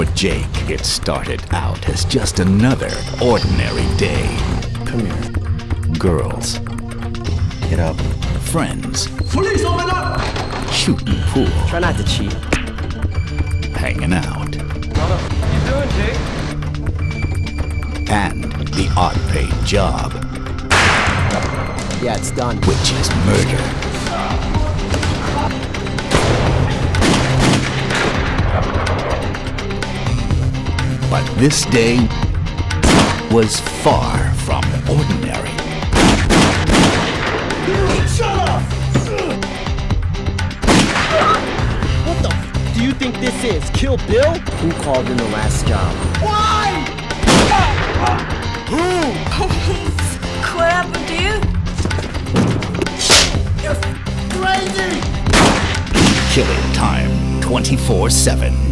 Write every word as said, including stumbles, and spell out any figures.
For Jake, it started out as just another ordinary day. Come here. Girls. Get up. Friends. Police, open up! Shooting pool. Try not to cheat. Hanging out. What you doing, Jake? And the odd-paid job. Yeah, it's done. Which is murder. But this day was far from ordinary. Shut up! What the f do you think this is? Kill Bill? Who called in the last job? Why? Who? Police! What happened to you? You're crazy! Killing time twenty-four seven.